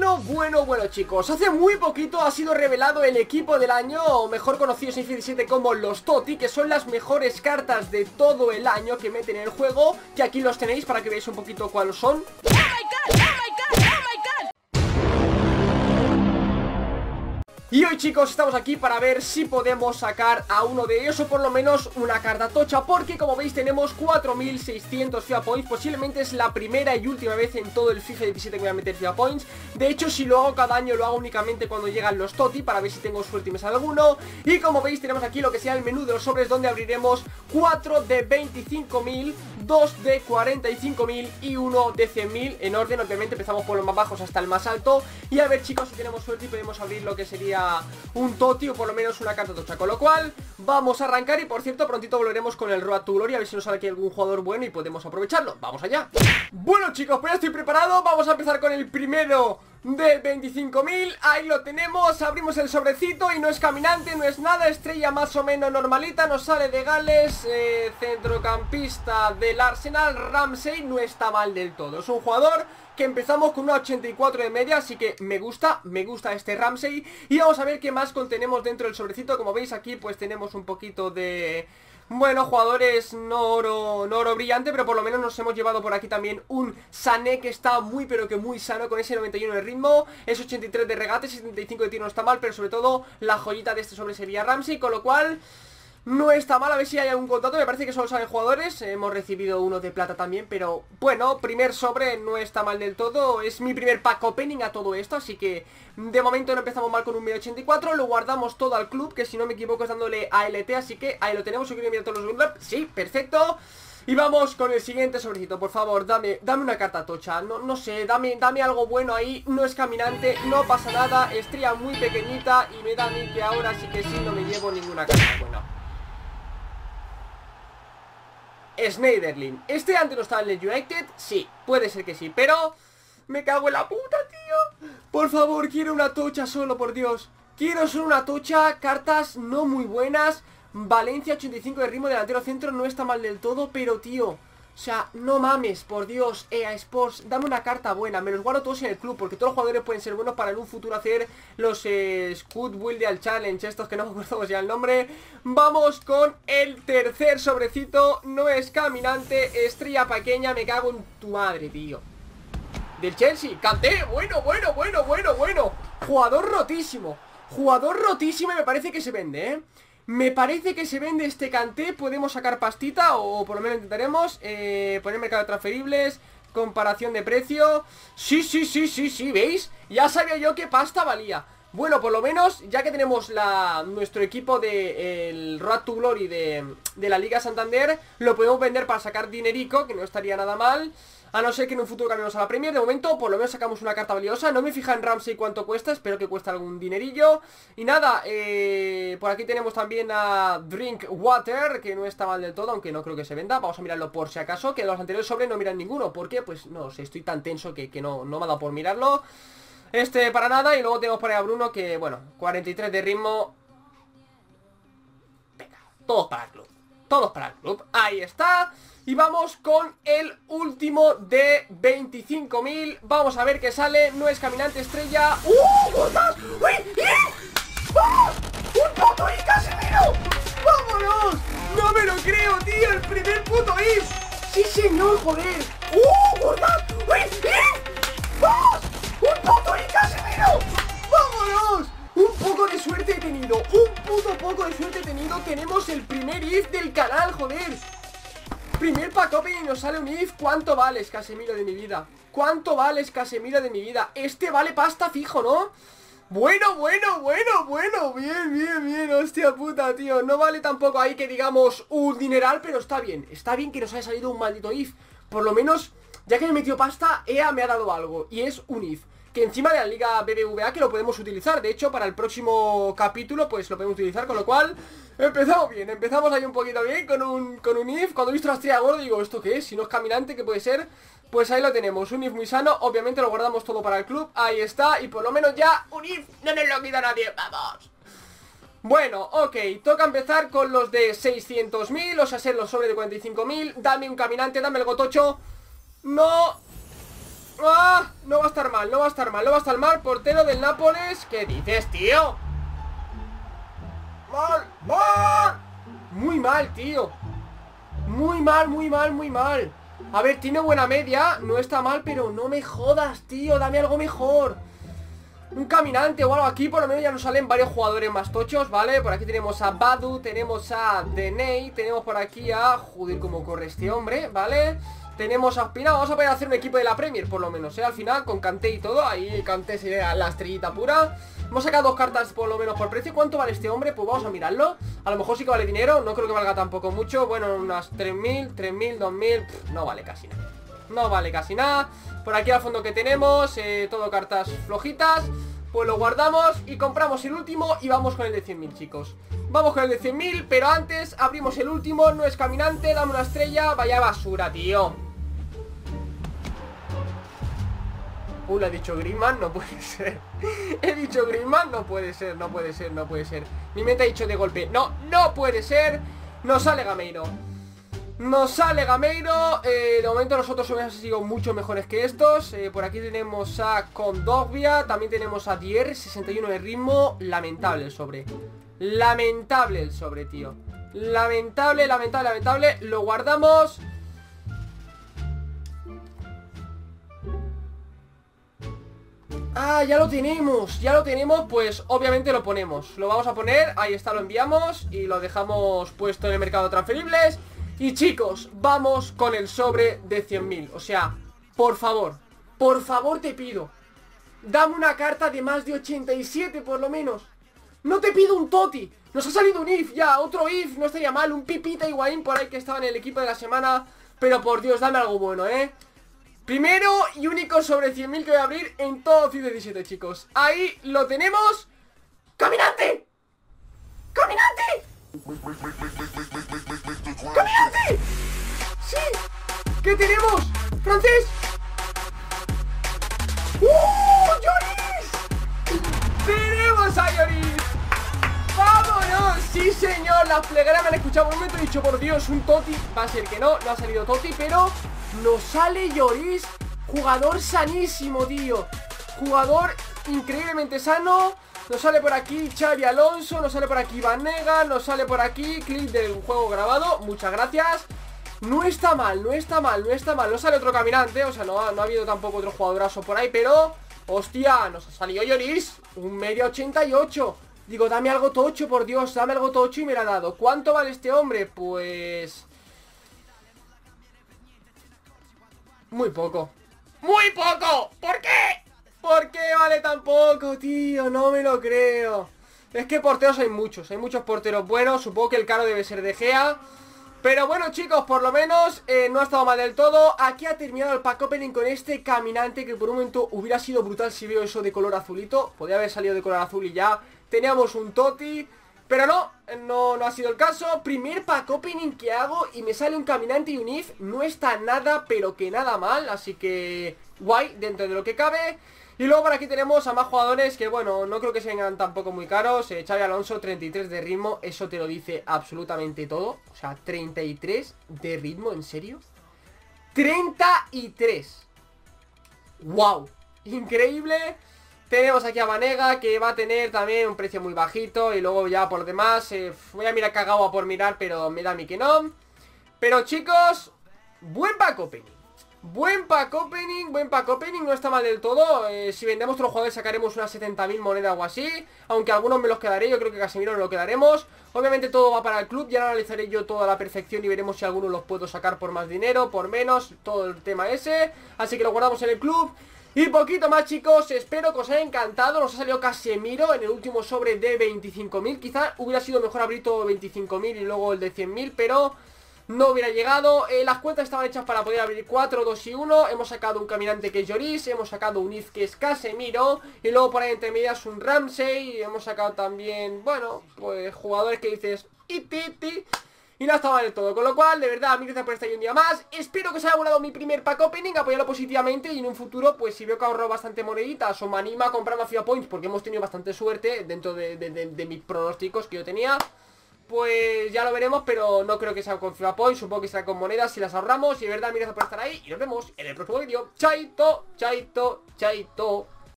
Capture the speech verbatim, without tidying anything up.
Bueno, bueno, bueno chicos, hace muy poquito ha sido revelado el equipo del año, o mejor conocidos en FIFA diecisiete como los TOTY, que son las mejores cartas de todo el año que meten en el juego, que aquí los tenéis para que veáis un poquito cuáles son. ¡Oh my God! ¡Oh my God! ¡Oh my God! Y hoy chicos estamos aquí para ver si podemos sacar a uno de ellos o por lo menos una carta tocha, porque como veis tenemos cuatro mil seiscientos FIFA Points. Posiblemente es la primera y última vez en todo el FIFA diecisiete que voy a meter FIFA Points. De hecho, si lo hago cada año lo hago únicamente cuando llegan los TOTY, para ver si tengo suerte y me sale alguno. Y como veis tenemos aquí lo que sea el menú de los sobres, donde abriremos cuatro de veinticinco mil, dos de cuarenta y cinco mil y uno de cien mil en orden. Obviamente empezamos por los más bajos hasta el más alto. Y a ver chicos si tenemos suerte y podemos abrir lo que sería un TOTY o por lo menos una carta tocha. Con lo cual vamos a arrancar y por cierto prontito volveremos con el Road to Glory, a ver si nos sale aquí algún jugador bueno y podemos aprovecharlo. Vamos allá. Bueno chicos, pues ya estoy preparado. Vamos a empezar con el primero de veinticinco mil. Ahí lo tenemos, abrimos el sobrecito y no es caminante, no es nada. Estrella más o menos normalita, nos sale de Gales, eh, centrocampista del Arsenal, Ramsey. No está mal del todo, es un jugador que empezamos con una ochenta y cuatro de media, así que me gusta, me gusta este Ramsey. Y vamos a ver qué más contenemos dentro del sobrecito. Como veis aquí pues tenemos un poquito de... bueno, jugadores no oro, no oro brillante, pero por lo menos nos hemos llevado por aquí también un Sané que está muy pero que muy sano con ese noventa y uno de ritmo, es ochenta y tres de regate, setenta y cinco de tiro, no está mal, pero sobre todo la joyita de este sobre sería Ramsey, con lo cual no está mal. A ver si hay algún contrato, me parece que solo salen jugadores, hemos recibido uno de plata también, pero bueno, primer sobre no está mal del todo, es mi primer pack opening a todo esto, así que de momento no empezamos mal con un medio ochenta y cuatro, lo guardamos todo al club, que si no me equivoco es dándole A L T, así que ahí lo tenemos. Yo quiero mirar todos los win rep, sí, perfecto. Y vamos con el siguiente sobrecito, por favor, dame, dame una carta tocha, no, no sé, dame, dame algo bueno ahí. No es caminante, no pasa nada, estrella muy pequeñita y me da a mí que ahora sí que sí no me llevo ninguna carta buena. Schneiderlin, ¿este antes no estaba en el United? Sí, puede ser que sí, pero me cago en la puta, tío. Por favor, quiero una tocha solo, por Dios. Quiero solo una tocha, cartas no muy buenas. Valencia ochenta y cinco de ritmo, delantero centro, no está mal del todo, pero tío, o sea, no mames, por Dios, E A Sports, dame una carta buena. Me los guardo todos en el club, porque todos los jugadores pueden ser buenos para en un futuro hacer los eh, Squad Wildial Challenge, estos que no me acuerdo ya el nombre. Vamos con el tercer sobrecito, no es caminante, estrella pequeña, me cago en tu madre, tío. Del Chelsea, Kanté, bueno, bueno, bueno, bueno, bueno. Jugador rotísimo, jugador rotísimo y me parece que se vende, ¿eh? Me parece que se vende este Kanté. Podemos sacar pastita, o por lo menos intentaremos eh, poner mercado de transferibles, comparación de precio. Sí, sí, sí, sí, sí, ¿veis? Ya sabía yo que pasta valía. Bueno, por lo menos, ya que tenemos la, nuestro equipo de el Road to Glory de, de la Liga Santander, lo podemos vender para sacar dinerico, que no estaría nada mal. A no ser que en un futuro cambiemos a la Premier. De momento, por lo menos sacamos una carta valiosa. No me fija en Ramsey cuánto cuesta, espero que cueste algún dinerillo. Y nada, eh, por aquí tenemos también a Drink Water, que no está mal del todo, aunque no creo que se venda. Vamos a mirarlo por si acaso, que los anteriores sobres no miran ninguno. ¿Por qué? Pues no sé, estoy tan tenso que, que no, no me ha dado por mirarlo. Este para nada. Y luego tenemos por ahí a Bruno, que bueno, cuarenta y tres de ritmo. Venga, todos para el club, todos para el club, ahí está. Y vamos con el último de veinticinco mil. Vamos a ver qué sale. No es caminante, estrella. ¡Uh! ¡Gotas! ¡Uy! ¡Y! ¡Ah! ¡Un puto I, Casemiro! ¡Vámonos! ¡No me lo creo, tío! ¡El primer puto I! ¡Sí, señor, joder! ¡Uh! ¡Gotas! ¡Uy! ¡Y! ¡Ah! ¡Un puto I, Casemiro! ¡Vámonos! Un poco de suerte he tenido. Un puto poco de suerte he tenido. Tenemos el primer I F del canal, joder. Primer pack opening y nos sale un I F. ¿Cuánto vales, Casemiro de mi vida? ¿Cuánto vales, Casemiro de mi vida? Este vale pasta fijo, ¿no? Bueno, bueno, bueno, bueno. Bien, bien, bien, hostia puta, tío. No vale tampoco ahí que digamos un dineral, pero está bien. Está bien que nos haya salido un maldito I F. Por lo menos, ya que me he metido pasta, E A me ha dado algo. Y es un I F que encima de la Liga B B V A, que lo podemos utilizar. De hecho, para el próximo capítulo pues lo podemos utilizar, con lo cual empezamos bien, empezamos ahí un poquito bien con un, con un I F. Cuando he visto la estrella gorda digo, ¿esto qué es? Si no es caminante, ¿qué puede ser? Pues ahí lo tenemos, un I F muy sano. Obviamente lo guardamos todo para el club, ahí está. Y por lo menos ya un I F no nos lo quita nadie, vamos. Bueno, ok, toca empezar con los de seiscientos mil, o sea, ser los sobre de cuarenta y cinco mil. Dame un caminante, dame el gotocho. No. ¡Ah! No va a estar mal, no va a estar mal, no va a estar mal. Portero del Nápoles. ¿Qué dices, tío? ¡Mal! ¡Mal! Muy mal, tío. Muy mal, muy mal, muy mal. A ver, tiene buena media. No está mal, pero no me jodas, tío. Dame algo mejor. Un caminante o algo. Aquí por lo menos ya nos salen varios jugadores más tochos, ¿vale? Por aquí tenemos a Badu, tenemos a Deney, tenemos por aquí a... Joder, cómo corre este hombre, ¿vale? Tenemos a Ospina. Vamos a poder hacer un equipo de la Premier, por lo menos, ¿eh? Al final, con Kanté y todo. Ahí Kanté sería la estrellita pura. Hemos sacado dos cartas por lo menos por precio. ¿Cuánto vale este hombre? Pues vamos a mirarlo. A lo mejor sí que vale dinero. No creo que valga tampoco mucho. Bueno, unas tres mil, tres mil, dos mil. No vale casi nada. No vale casi nada. Por aquí al fondo que tenemos, eh, todo cartas flojitas. Pues lo guardamos y compramos el último y vamos con el de cien mil, chicos. Vamos con el de cien mil, pero antes abrimos el último. No es caminante, dame una estrella. Vaya basura, tío. Uh, le he dicho Griezmann, no puede ser. He dicho Griezmann, no puede ser, no puede ser, no puede ser. Mi mente ha dicho de golpe, no, no puede ser. Nos sale Gameiro. Nos sale Gameiro. eh, De momento nosotros hubiéramos sido mucho mejores que estos. eh, Por aquí tenemos a Kondogbia. También tenemos a Dier, sesenta y uno de ritmo. Lamentable el sobre. Lamentable el sobre, tío. Lamentable, lamentable, lamentable. Lo guardamos. Ah, ya lo tenemos, ya lo tenemos. Pues obviamente lo ponemos. Lo vamos a poner, ahí está, lo enviamos. Y lo dejamos puesto en el mercado de transferibles. Y chicos, vamos con el sobre de cien mil. O sea, por favor, por favor te pido, dame una carta de más de ochenta y siete por lo menos. No te pido un Toti. Nos ha salido un If ya, otro If, no estaría mal. Un Pipita Higuaín por ahí que estaba en el equipo de la semana. Pero por Dios, dame algo bueno, ¿eh? Primero y único sobre cien mil que voy a abrir en todo FIFA diecisiete, chicos. Ahí lo tenemos. ¡Caminante! ¡Caminante! ¡Caminante! ¡Sí! ¿Qué tenemos? ¡Francés! ¡Uh! ¡Lloris! ¡Tenemos a Lloris! ¡Vámonos! ¡Sí, señor! Las plegadas me han escuchado un momento. He dicho, por Dios, un Toti. Va a ser que no, no ha salido Toti, pero nos sale Lloris. Jugador sanísimo, tío. Jugador increíblemente sano. Nos sale por aquí Xavi Alonso. Nos sale por aquí Vanega. Nos sale por aquí clip del juego grabado. Muchas gracias. No está mal, no está mal, no está mal. No sale otro caminante, o sea, no ha, no ha habido tampoco otro jugadorazo por ahí. Pero, hostia, nos ha salido Lloris. Un media ochenta y ocho. Digo, dame algo tocho, por Dios. Dame algo tocho y me lo ha dado. ¿Cuánto vale este hombre? Pues... muy poco. ¡Muy poco! ¿Por qué? ¿Por qué vale tan poco, tío? No me lo creo. Es que porteros hay muchos. Hay muchos porteros buenos. Supongo que el caro debe ser De Gea. Pero bueno, chicos, por lo menos eh, no ha estado mal del todo. Aquí ha terminado el pack opening con este caminante, que por un momento hubiera sido brutal si veo eso de color azulito. Podría haber salido de color azul y ya teníamos un Toti. Pero no, no, no ha sido el caso. Primer pack opening que hago y me sale un caminante y un If. No está nada, pero que nada mal. Así que guay, dentro de lo que cabe. Y luego por aquí tenemos a más jugadores que, bueno, no creo que se vengan tampoco muy caros. eh, Xavi Alonso, treinta y tres de ritmo. Eso te lo dice absolutamente todo. O sea, treinta y tres de ritmo, ¿en serio? treinta y tres. ¡Wow! Increíble. Tenemos aquí a Vanega, que va a tener también un precio muy bajito. Y luego ya por lo demás, eh, voy a mirar Kagawa por mirar, pero me da a mí que no. Pero chicos, buen pack opening. Buen pack opening, buen pack opening, no está mal del todo. eh, Si vendemos otros jugadores sacaremos unas setenta mil monedas o así. Aunque algunos me los quedaré, yo creo que Casemiro no lo quedaremos. Obviamente todo va para el club, ya lo analizaré yo todo a la perfección y veremos si algunos los puedo sacar por más dinero, por menos, todo el tema ese. Así que lo guardamos en el club. Y poquito más, chicos, espero que os haya encantado. Nos ha salido Casemiro en el último sobre de veinticinco mil. Quizá hubiera sido mejor abrir todo veinticinco mil y luego el de cien mil, pero no hubiera llegado. eh, Las cuentas estaban hechas para poder abrir cuatro, dos y uno. Hemos sacado un caminante que es Lloris. Hemos sacado un If que es Casemiro. Y luego por ahí entre medias un Ramsey. Y hemos sacado también, bueno, pues jugadores que dices iti, iti. Y no estaba del todo, con lo cual, de verdad, mil gracias por estar ahí un día más. Espero que os haya gustado mi primer pack opening, apoyarlo positivamente. Y en un futuro, pues si veo que ahorro bastante moneditas o me anima a comprar más FIFA Points, porque hemos tenido bastante suerte dentro de, de, de, de mis pronósticos que yo tenía, pues ya lo veremos, pero no creo que sea con FIFA Points. Supongo que será con monedas si las ahorramos. Y de verdad, mil gracias por estar ahí y nos vemos en el próximo vídeo. Chaito, chaito, chaito.